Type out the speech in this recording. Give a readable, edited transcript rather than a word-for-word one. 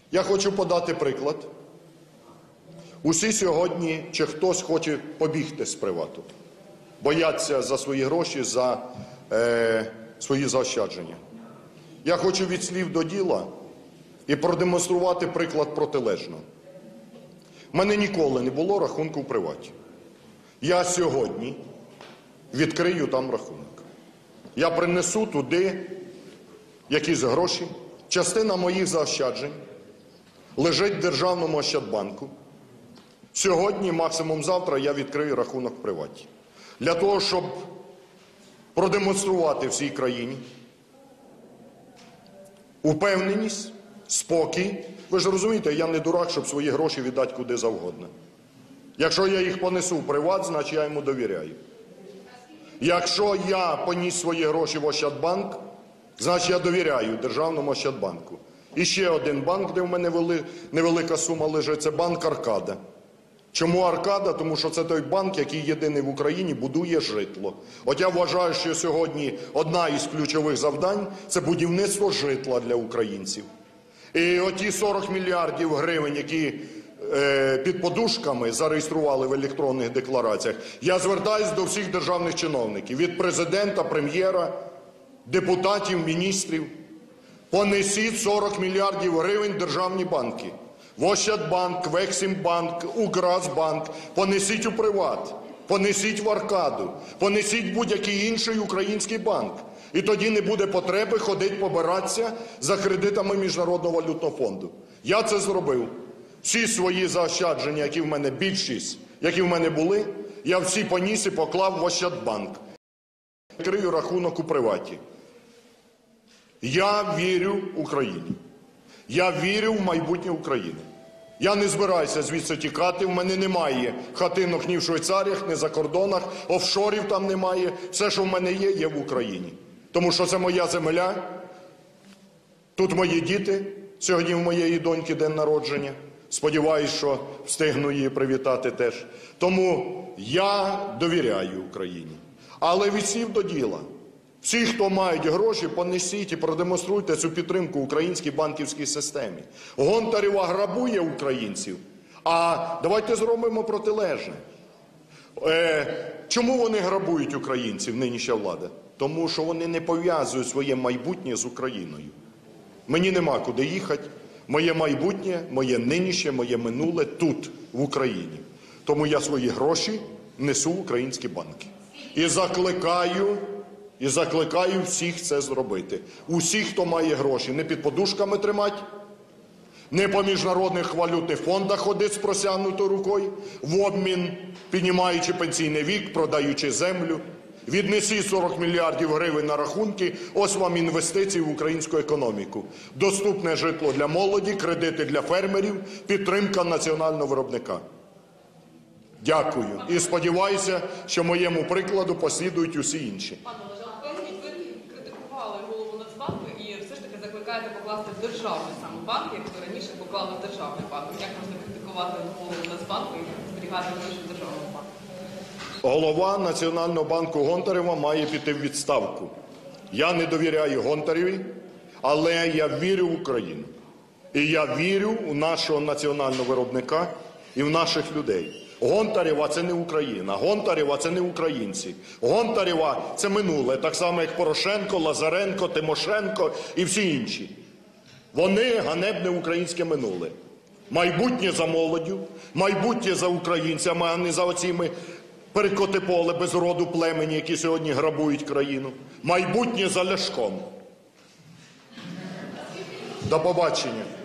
Я хочу подати приклад. Усі сьогодні, чи хтось хоче побігти з «Привату», бояться за свої гроші, за свої заощадження. Я хочу від слів до діла і продемонструвати приклад протилежного. У мене ніколи не було рахунку в «Приваті». Я сьогодні відкрию там рахунок. Я принесу туди якісь гроші. Частина моїх заощаджень лежить в Державному ощадбанку. Сьогодні, максимум завтра, я відкрию рахунок в «Приваті». Для того, щоб продемонструвати всій країні упевненість, спокій. Ви ж розумієте, я не дурак, щоб свої гроші віддати куди завгодно. Якщо я їх понесу в «Приват», значить я йому довіряю. Якщо я поніс свої гроші в Ощадбанк, значить я довіряю Державному Ощадбанку. І ще один банк, де в мене невелика сума лежить, це банк «Аркада». Чому «Аркада»? Тому що це той банк, який єдиний в Україні будує житло. От я вважаю, що сьогодні одна із ключових завдань – це будівництво житла для українців. І оті 40 мільярдів гривень, які під подушками зареєстрували в електронних деклараціях, я звертаюсь до всіх державних чиновників, від президента, прем'єра, депутатів, міністрів. Понесіть 40 мільярдів гривень в державні банки. В Ощадбанк, в Ексімбанк, Укргазбанк. Понесіть у «Приват», понесіть в «Аркаду», понесіть будь-який інший український банк. І тоді не буде потреби ходити побиратися за кредитами Міжнародного валютного фонду. Я це зробив. Всі свої заощадження, які в мене, більшість, які в мене були, я всі поніс і поклав в Ощадбанк. Відкрию рахунок у «Приваті». Я вірю Україні. Я вірю в майбутнє України. Я не збираюся звідси тікати, в мене немає хатинок ні в Швейцаріях, ні за кордонах, офшорів там немає. Все, що в мене є, є в Україні. Тому що це моя земля, тут мої діти, сьогодні в моєї доньки день народження. Сподіваюсь, що встигну її привітати теж. Тому я довіряю Україні. Але від слів до діла. Всі, хто мають гроші, понесіть і продемонструйте цю підтримку українській банківській системі. Гонтарева грабує українців, а давайте зробимо протилежне. Чому вони грабують українців, нинішня влада? Тому що вони не пов'язують своє майбутнє з Україною. Мені нема куди їхати. Моє майбутнє, моє нинішнє, моє минуле тут, в Україні. Тому я свої гроші несу в українські банки. І закликаю всіх це зробити. Усіх, хто має гроші, не під подушками тримати, не по міжнародних валютних фондах ходити з простягнутою рукою, в обмін піднімаючи пенсійний вік, продаючи землю. Віднесіть 40 мільярдів гривень на рахунки, ось вам інвестиції в українську економіку. Доступне житло для молоді, кредити для фермерів, підтримка національного виробника. Дякую. І сподіваюся, що моєму прикладу послідують усі інші. Ви критикували голову Нацбанку і все ж таки закликаєте покласти в державний саме банк, як ви раніше поклали в державний банк. Як можна критикувати голову Нацбанку і зберігати гроші в державному банку? Голова Національного банку Гонтарева має піти в відставку. Я не довіряю Гонтареві, але я вірю в Україну. І я вірю у нашого національного виробника і в наших людей. Гонтарева – це не Україна, Гонтарева – це не українці. Гонтарева – це минуле, так само як Порошенко, Лазаренко, Тимошенко і всі інші. Вони ганебне українське минуле. Майбутнє за молоддю, майбутнє за українцями, а не за оціми перекотиполе без роду племені, які сьогодні грабують країну. Майбутнє за Ляшком. До побачення.